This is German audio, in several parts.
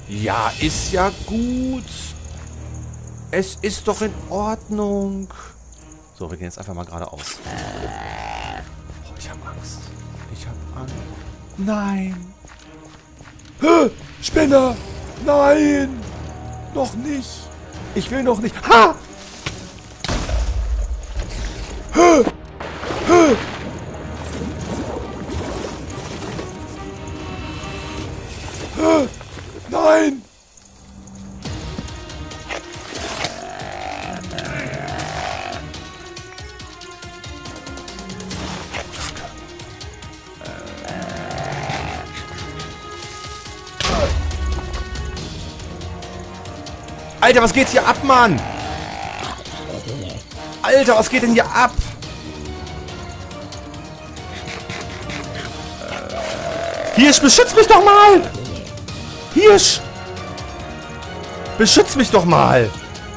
Ja, ist ja gut. Es ist doch in Ordnung. So, wir gehen jetzt einfach mal geradeaus. Oh, ich habe Angst. Ich habe Angst. Nein. Spinner! Nein! Noch nicht. Ich will noch nicht. Ha! Nein! Alter, was geht hier ab, Mann? Alter, was geht denn hier ab? Hirsch, beschütz mich doch mal! Hirsch! Beschütz mich doch mal!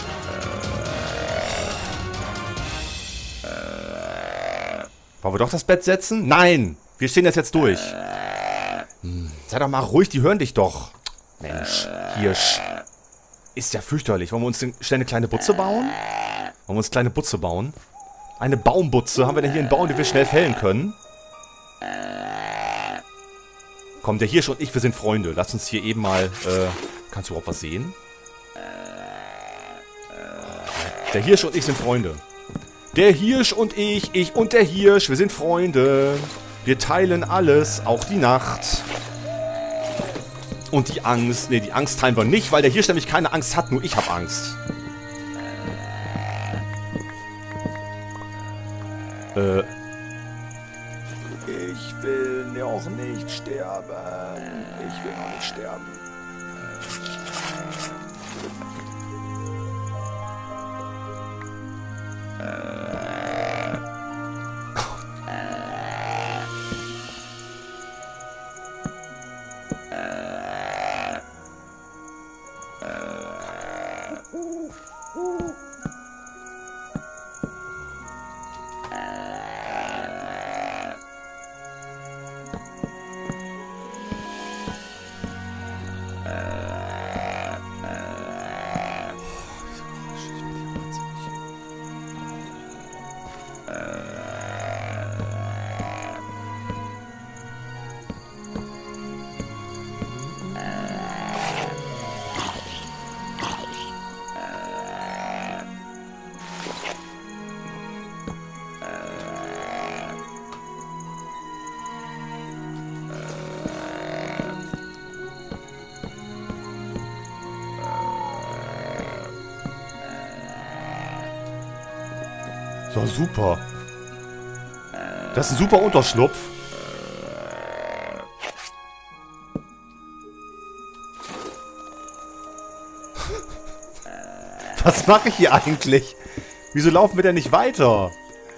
Wollen wir doch das Bett setzen? Nein! Wir stehen das jetzt durch. Sei doch mal ruhig, die hören dich doch. Mensch, Hirsch. Ist ja fürchterlich. Wollen wir uns schnell eine kleine Butze bauen? Wollen wir uns eine kleine Butze bauen? Eine Baumbutze. Haben wir denn hier einen Baum, den wir schnell fällen können? Komm, der Hirsch und ich, wir sind Freunde. Lass uns hier eben mal... kannst du überhaupt was sehen? Der Hirsch und ich sind Freunde. Der Hirsch und ich und der Hirsch, wir sind Freunde. Wir teilen alles, auch die Nacht. Und die Angst. Ne, die Angst teilen wir nicht, weil der Hirsch nämlich keine Angst hat, nur ich habe Angst. Ich will noch nicht sterben. Ich will noch nicht sterben. So, super. Das ist ein super Unterschlupf. Was mache ich hier eigentlich? Wieso laufen wir denn nicht weiter?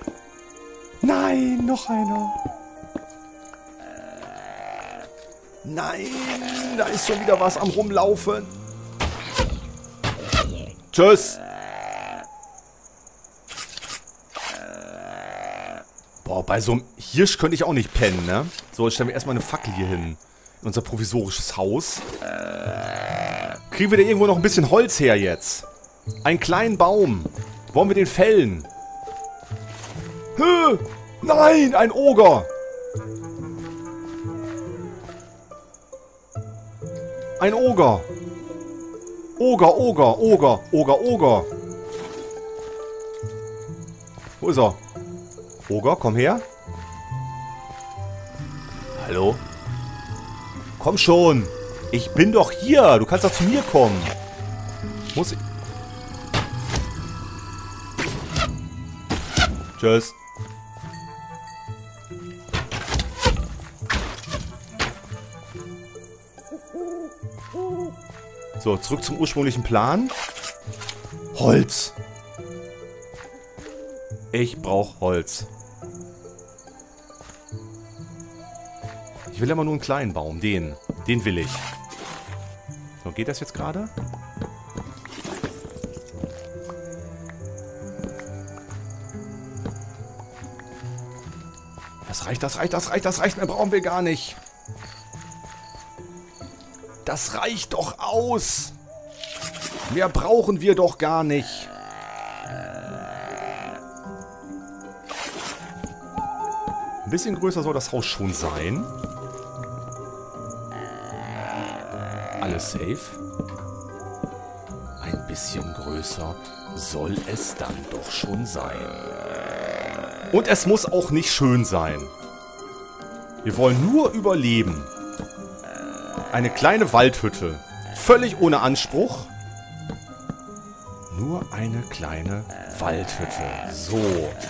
Nein, noch einer. Nein, da ist schon wieder was am Rumlaufen. Tschüss. Boah, bei so einem Hirsch könnte ich auch nicht pennen, ne? So, jetzt stellen wir erstmal eine Fackel hier hin. In unser provisorisches Haus. Kriegen wir da irgendwo noch ein bisschen Holz her jetzt? Einen kleinen Baum. Wollen wir den fällen? Nein, ein Oger. Ein Oger. Oger, Oger, Oger, Oger, Oger. Wo ist er? Oger, komm her. Hallo? Komm schon. Ich bin doch hier. Du kannst doch zu mir kommen. Muss ich... Tschüss. So, zurück zum ursprünglichen Plan. Holz. Ich brauche Holz. Ich will immer nur einen kleinen Baum. Den will ich. So, geht das jetzt gerade? Das reicht. Mehr brauchen wir gar nicht. Das reicht doch aus. Mehr brauchen wir doch gar nicht. Ein bisschen größer soll das Haus schon sein. Alles safe. Ein bisschen größer soll es dann doch schon sein. Und es muss auch nicht schön sein. Wir wollen nur überleben. Eine kleine Waldhütte. Völlig ohne Anspruch. Nur eine kleine Waldhütte. So.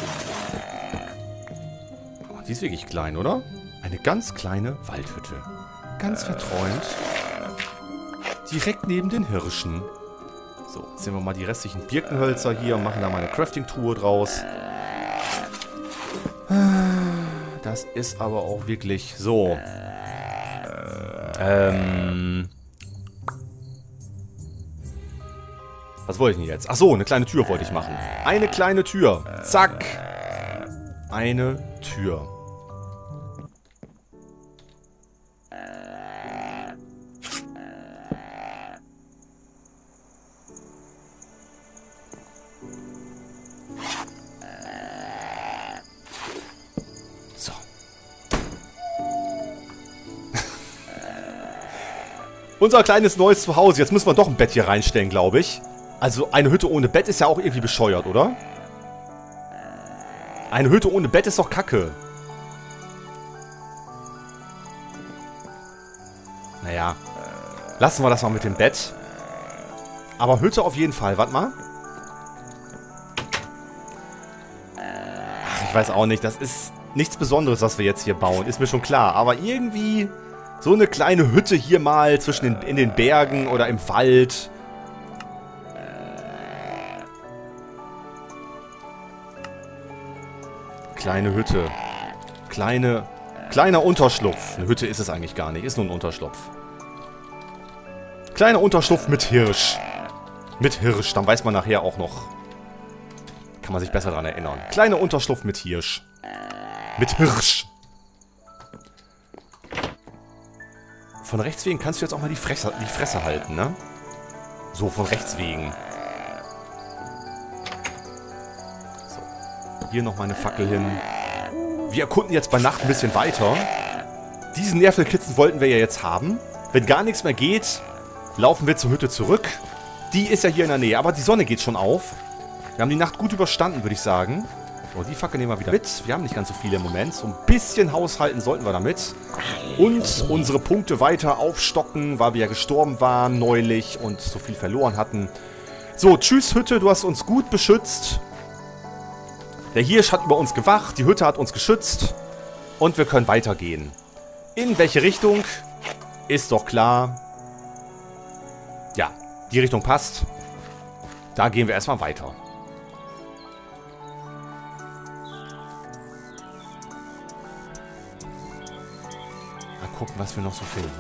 Oh, die ist wirklich klein, oder? Eine ganz kleine Waldhütte. Ganz verträumt. Direkt neben den Hirschen. So, jetzt nehmen wir mal die restlichen Birkenhölzer hier und machen da mal eine Crafting-Truhe draus. Das ist aber auch wirklich so. Was wollte ich denn jetzt? Achso, eine kleine Tür wollte ich machen. Eine kleine Tür. Zack. Eine Tür. So. Unser kleines neues Zuhause. Jetzt müssen wir doch ein Bett hier reinstellen, glaube ich. Also eine Hütte ohne Bett ist ja auch irgendwie bescheuert, oder? Eine Hütte ohne Bett ist doch kacke. Naja. Lassen wir das mal mit dem Bett. Aber Hütte auf jeden Fall. Warte mal. Ach, ich weiß auch nicht. Das ist nichts Besonderes, was wir jetzt hier bauen. Ist mir schon klar. Aber irgendwie so eine kleine Hütte hier mal in den Bergen oder im Wald. Kleine Hütte. Kleiner Unterschlupf. Eine Hütte ist es eigentlich gar nicht. Ist nur ein Unterschlupf. Kleiner Unterschlupf mit Hirsch. Mit Hirsch. Dann weiß man nachher auch noch. Kann man sich besser daran erinnern. Kleiner Unterschlupf mit Hirsch. Mit Hirsch. Von rechts wegen kannst du jetzt auch mal die Fresse halten, ne? So, von rechts wegen. Hier noch mal eine Fackel hin. Wir erkunden jetzt bei Nacht ein bisschen weiter. Diesen Nervelkitzen wollten wir ja jetzt haben. Wenn gar nichts mehr geht, laufen wir zur Hütte zurück. Die ist ja hier in der Nähe, aber die Sonne geht schon auf. Wir haben die Nacht gut überstanden, würde ich sagen. So, die Fackel nehmen wir wieder mit. Wir haben nicht ganz so viele im Moment. So ein bisschen haushalten sollten wir damit. Und unsere Punkte weiter aufstocken, weil wir ja gestorben waren neulich und so viel verloren hatten. So, tschüss Hütte, du hast uns gut beschützt. Der Hirsch hat über uns gewacht, die Hütte hat uns geschützt und wir können weitergehen. In welche Richtung? Ist doch klar. Ja, die Richtung passt. Da gehen wir erstmal weiter. Mal gucken, was wir noch so finden.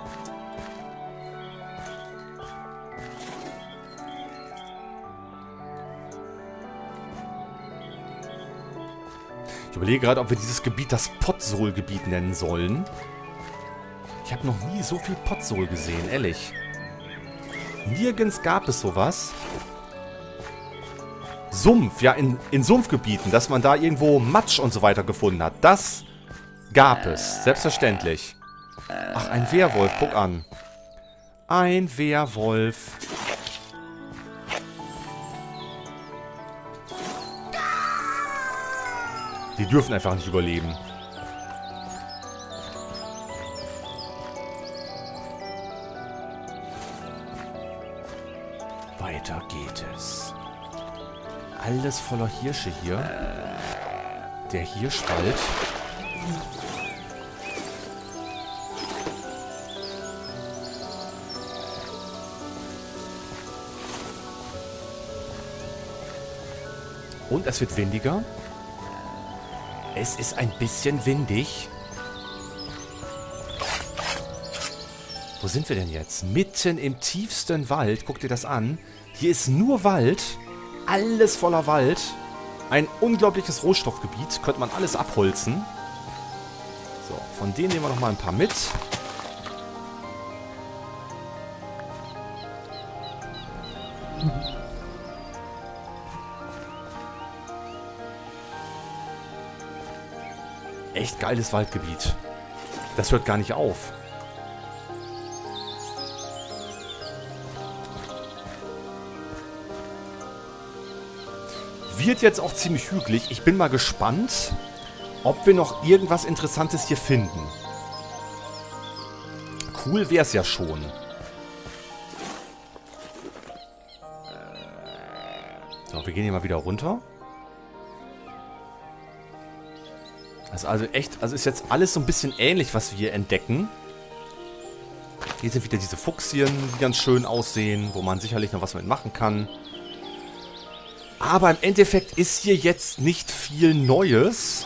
Ich überlege gerade, ob wir dieses Gebiet das Potsol-Gebiet nennen sollen. Ich habe noch nie so viel Potsol gesehen, ehrlich. Nirgends gab es sowas. Sumpf, ja, in Sumpfgebieten, dass man da irgendwo Matsch und so weiter gefunden hat. Das gab es, selbstverständlich. Ach, ein Werwolf, guck an. Ein Werwolf. Die dürfen einfach nicht überleben. Weiter geht es. Alles voller Hirsche hier. Der Hirschwald. Und es wird windiger. Es ist ein bisschen windig. Wo sind wir denn jetzt? Mitten im tiefsten Wald. Guck dir das an. Hier ist nur Wald. Alles voller Wald. Ein unglaubliches Rohstoffgebiet. Könnte man alles abholzen. So, von denen nehmen wir nochmal ein paar mit. echt geiles Waldgebiet. Das hört gar nicht auf. Wird jetzt auch ziemlich hügelig. Ich bin mal gespannt, ob wir noch irgendwas Interessantes hier finden. Cool wäre es ja schon. So, wir gehen hier mal wieder runter. Das ist also echt, also ist jetzt alles so ein bisschen ähnlich, was wir hier entdecken. Hier sind wieder diese Fuchsien, die ganz schön aussehen, wo man sicherlich noch was mit machen kann. Aber im Endeffekt ist hier jetzt nicht viel Neues.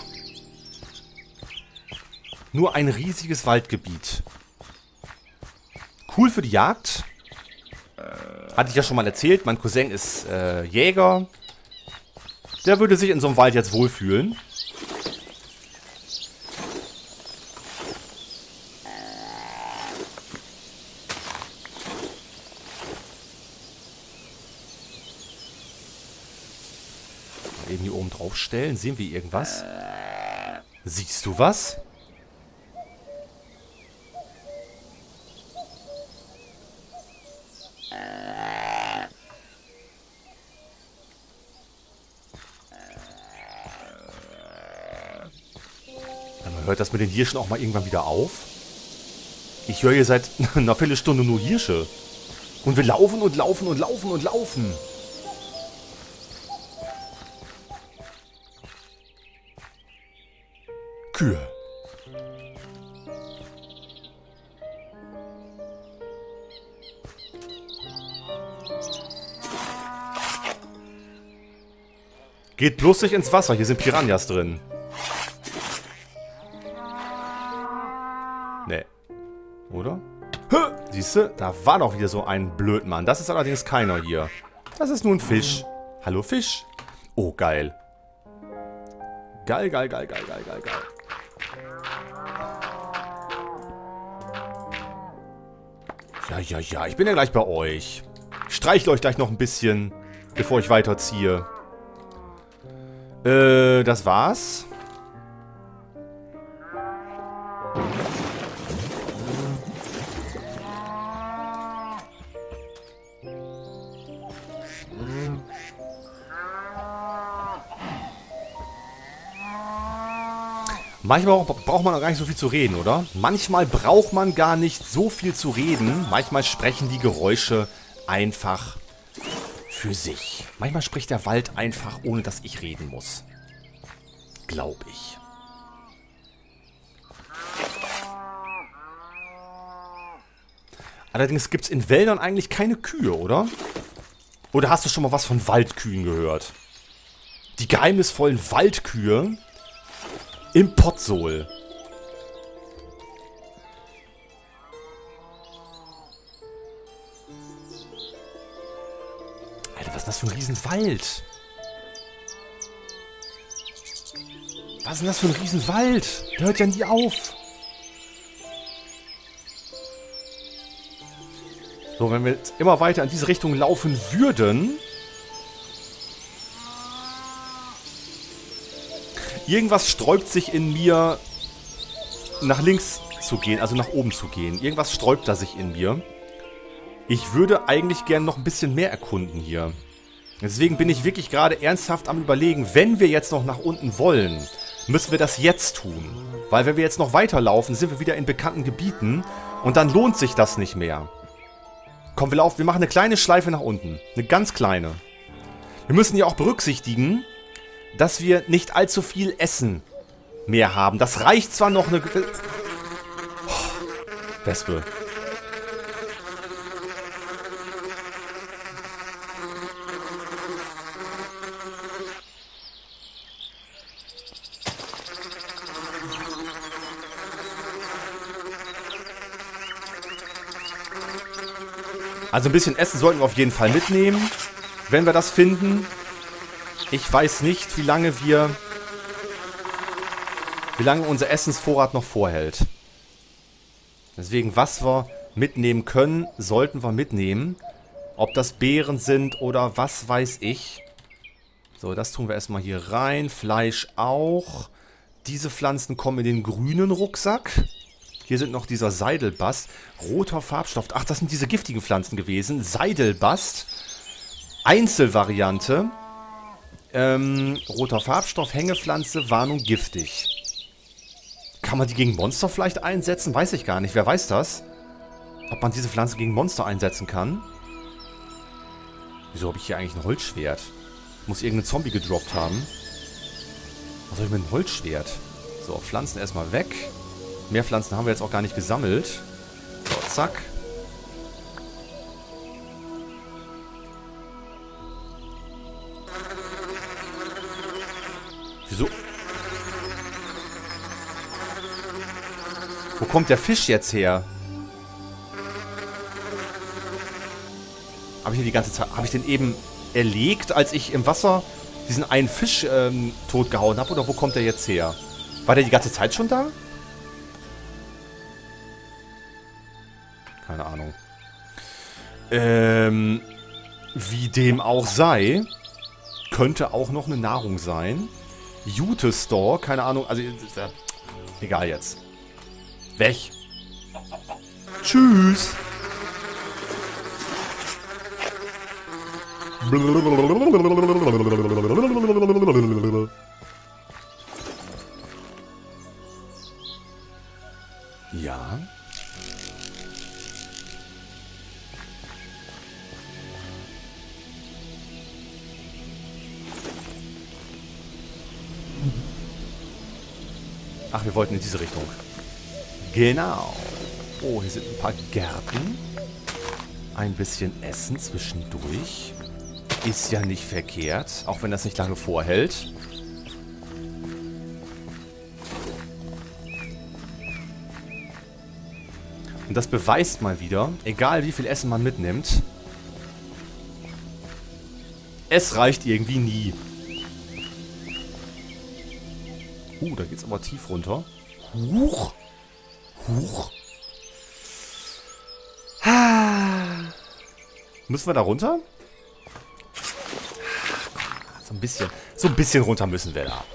Nur ein riesiges Waldgebiet. Cool für die Jagd. Hatte ich ja schon mal erzählt, mein Cousin ist Jäger. Der würde sich in so einem Wald jetzt wohlfühlen. Eben hier oben drauf stellen. Sehen wir irgendwas? Siehst du was? Man hört das mit den Hirschen auch mal irgendwann wieder auf. Ich höre hier seit einer Viertelstunde nur Hirsche. Und wir laufen und laufen und laufen und laufen. Kühe. Geht bloß nicht ins Wasser, hier sind Piranhas drin. Nee. Oder? Siehst du, da war doch wieder so ein Blödmann. Das ist allerdings keiner hier. Das ist nur ein Fisch. Hallo Fisch. Oh, geil. Geil, geil, geil, geil, geil, geil, geil. Ja, ja, ja, ich bin ja gleich bei euch. Ich streichle euch gleich noch ein bisschen, bevor ich weiterziehe. Das war's. Manchmal braucht man auch gar nicht so viel zu reden, oder? Manchmal braucht man gar nicht so viel zu reden. Manchmal sprechen die Geräusche einfach für sich. Manchmal spricht der Wald einfach, ohne dass ich reden muss. Glaub ich. Allerdings gibt es in Wäldern eigentlich keine Kühe, oder? Oder hast du schon mal was von Waldkühen gehört? Die geheimnisvollen Waldkühe im Potsol. Alter, was ist das für ein Riesenwald? Was ist denn das für ein Riesenwald? Der hört ja nie auf. So, wenn wir jetzt immer weiter in diese Richtung laufen würden... Irgendwas sträubt sich in mir, nach links zu gehen, also nach oben zu gehen. Irgendwas sträubt da sich in mir. Ich würde eigentlich gerne noch ein bisschen mehr erkunden hier. Deswegen bin ich wirklich gerade ernsthaft am Überlegen, wenn wir jetzt noch nach unten wollen, müssen wir das jetzt tun. Weil wenn wir jetzt noch weiterlaufen, sind wir wieder in bekannten Gebieten und dann lohnt sich das nicht mehr. Komm, wir machen eine kleine Schleife nach unten. Eine ganz kleine. Wir müssen ja auch berücksichtigen, dass wir nicht allzu viel Essen mehr haben. Das reicht zwar noch eine... Wespe. Also ein bisschen Essen sollten wir auf jeden Fall mitnehmen, wenn wir das finden. Ich weiß nicht, wie lange unser Essensvorrat noch vorhält. Deswegen, was wir mitnehmen können, sollten wir mitnehmen. Ob das Beeren sind oder was weiß ich. So, das tun wir erstmal hier rein. Fleisch auch. Diese Pflanzen kommen in den grünen Rucksack. Hier sind noch dieser Seidelbast. Roter Farbstoff. Ach, das sind diese giftigen Pflanzen gewesen. Seidelbast. Einzelvariante. Roter Farbstoff, Hängepflanze, Warnung, giftig. Kann man die gegen Monster vielleicht einsetzen? Weiß ich gar nicht. Wer weiß das? Ob man diese Pflanze gegen Monster einsetzen kann? Wieso habe ich hier eigentlich ein Holzschwert? Muss irgendein Zombie gedroppt haben. Was soll ich mit einem Holzschwert? So, Pflanzen erstmal weg. Mehr Pflanzen haben wir jetzt auch gar nicht gesammelt. So, zack. Wieso? Wo kommt der Fisch jetzt her? Habe ich hier die ganze Zeit... Habe ich den eben erlegt, als ich im Wasser diesen einen Fisch totgehauen habe? Oder wo kommt der jetzt her? War der die ganze Zeit schon da? Keine Ahnung. Wie dem auch sei, könnte auch noch eine Nahrung sein. Jute Store, keine Ahnung, also egal jetzt. Weg. Tschüss. Ja. Ach, wir wollten in diese Richtung. Genau. Oh, hier sind ein paar Gärten. Ein bisschen Essen zwischendurch. Ist ja nicht verkehrt, auch wenn das nicht lange vorhält. Und das beweist mal wieder, egal wie viel Essen man mitnimmt, es reicht irgendwie nie. Da geht's aber tief runter. Huch. Huch. Müssen wir da runter? So ein bisschen runter müssen wir da.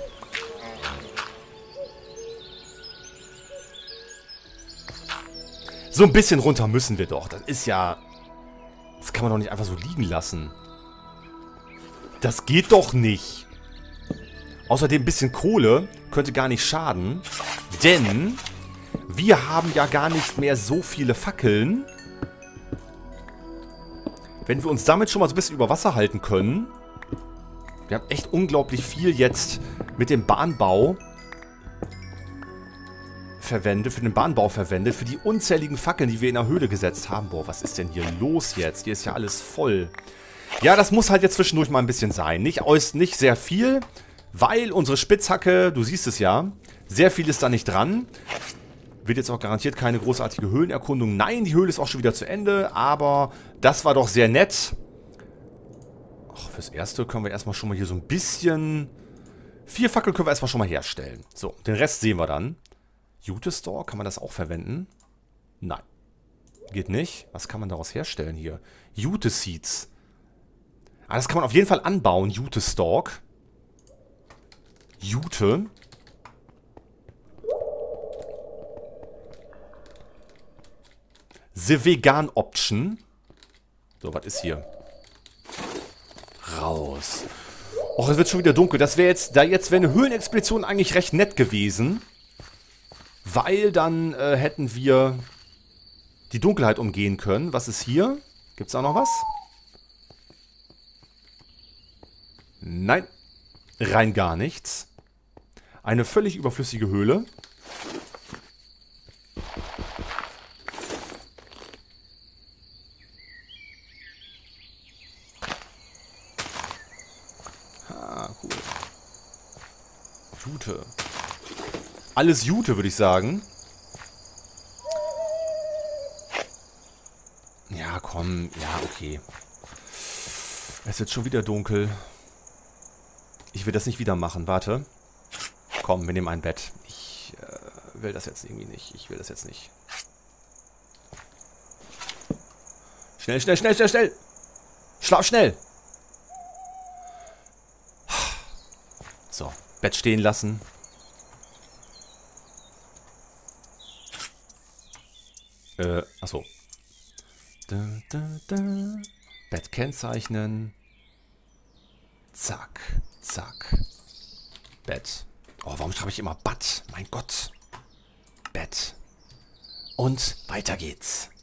So ein bisschen runter müssen wir doch. Das ist ja... Das kann man doch nicht einfach so liegen lassen. Das geht doch nicht. Außerdem ein bisschen Kohle könnte gar nicht schaden. Denn wir haben ja gar nicht mehr so viele Fackeln. Wenn wir uns damit schon mal so ein bisschen über Wasser halten können. Wir haben echt unglaublich viel jetzt mit dem Bahnbau verwendet, für den Bahnbau verwendet, für die unzähligen Fackeln, die wir in der Höhle gesetzt haben. Boah, was ist denn hier los jetzt? Hier ist ja alles voll. Ja, das muss halt jetzt zwischendurch mal ein bisschen sein. Nicht sehr viel, weil unsere Spitzhacke, du siehst es ja, sehr viel ist da nicht dran. Wird jetzt auch garantiert keine großartige Höhlenerkundung. Nein, die Höhle ist auch schon wieder zu Ende, aber das war doch sehr nett. Ach, fürs Erste können wir erstmal schon mal hier so ein bisschen... 4 Fackeln können wir erstmal schon mal herstellen. So, den Rest sehen wir dann. Jute Store, kann man das auch verwenden? Nein. Geht nicht. Was kann man daraus herstellen hier? Jute Seeds. Ah, das kann man auf jeden Fall anbauen. Jute Stalk. Jute. The Vegan Option. So, was ist hier? Raus. Och, es wird schon wieder dunkel. Das wäre jetzt, wäre eine Höhlenexpedition eigentlich recht nett gewesen. Weil dann hätten wir die Dunkelheit umgehen können. Was ist hier? Gibt es da noch was? Nein. Rein gar nichts. Eine völlig überflüssige Höhle. Ah, cool. Jute. Alles Jute, würde ich sagen. Ja, komm. Ja, okay. Es wird schon wieder dunkel. Ich will das nicht wieder machen. Warte. Komm, wir nehmen ein Bett. Ich will das jetzt irgendwie nicht. Ich will das jetzt nicht. Schnell, schnell, schnell, schnell, schnell. Schlaf schnell. So, Bett stehen lassen. Achso. Bett kennzeichnen. Zack, zack. Bett. Oh, warum schreibe ich immer Bad? Mein Gott. Bett. Und weiter geht's.